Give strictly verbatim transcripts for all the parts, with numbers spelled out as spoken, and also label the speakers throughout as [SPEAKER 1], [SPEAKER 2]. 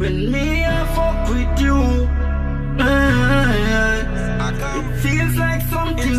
[SPEAKER 1] When me I fuck with you, uh, it feels like something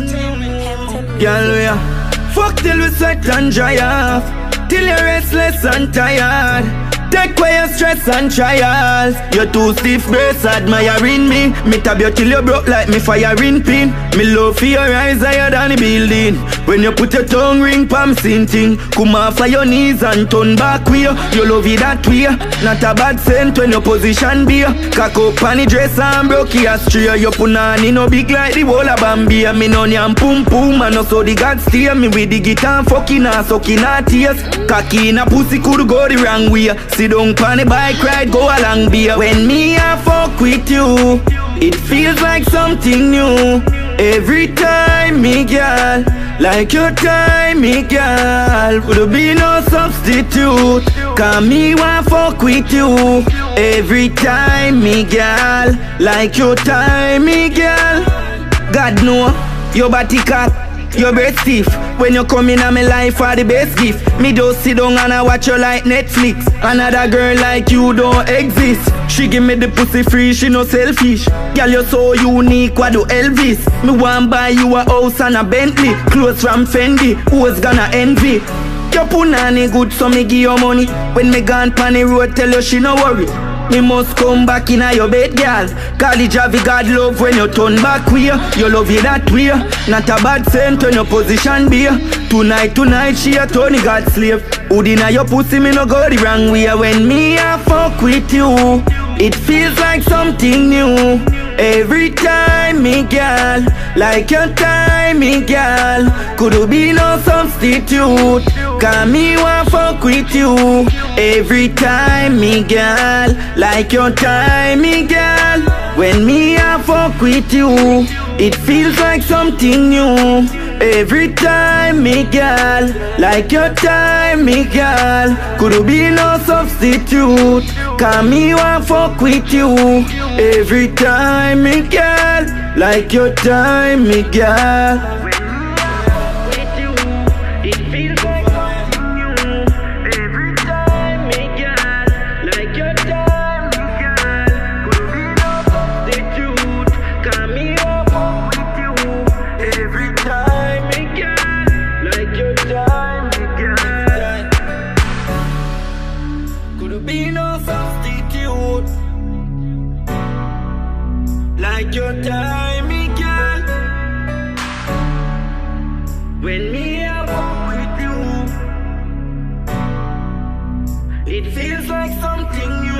[SPEAKER 1] new. Girl, we are fuck till we sweat and dry off, till you're restless and tired. Take away your stress and trials. You're too stiff, brace admiring me. Me tab you till you broke like me firing pin. Me love for your eyes higher than the building. When you put your tongue ring palm sinting. Come off of your knees and turn back way. You love it that way. Not a bad scent when your position be. Cock up on the dress and broke your stray. You put on in no big like the whole of Bambi. Me no yam pum pum and no so the God steer. Me with the guitar fucking and sucking her tears. Cocky in a pussy could go the wrong way. Sit down on the bike ride, go along beer. When me I fuck with you, it feels like something new. Every time, me girl, like your time, me girl, would be no substitute. Cause me want fuck with you. Every time, me girl, like your time, me girl. God know, your body cock, your breath stiff. When you come in on my life for the best gift. Me just sit down and I watch you like Netflix. Another girl like you don't exist. She give me the pussy free, she no selfish. Girl, you're so unique, what do Elvis? Me want buy you a house and a Bentley. Clothes from Fendi, who's gonna envy? Your punani good, so me give you money. When me gone pan the road, tell you she no worry. Me must come back in your bed, girl. College have God love when you turn back way. You love it that way. Not a bad scent when your position be. Tonight, tonight, she a Tony God slave. Hood inna your pussy, me no go the wrong way. When me a fuck with you, it feels like something new. Every time, me girl, like your time, me girl, could be no substitute. Cause me want fuck with you. Every time, me girl, like your time, me girl. When me I fuck with you, it feels like something new. Every time, me girl, like your time, me girl, could be no substitute. Cause me want fuck with you. Every time, me girl, like your time, me girl. Be no substitute, like your time, me girl. When me I walk with you, it feels like something new.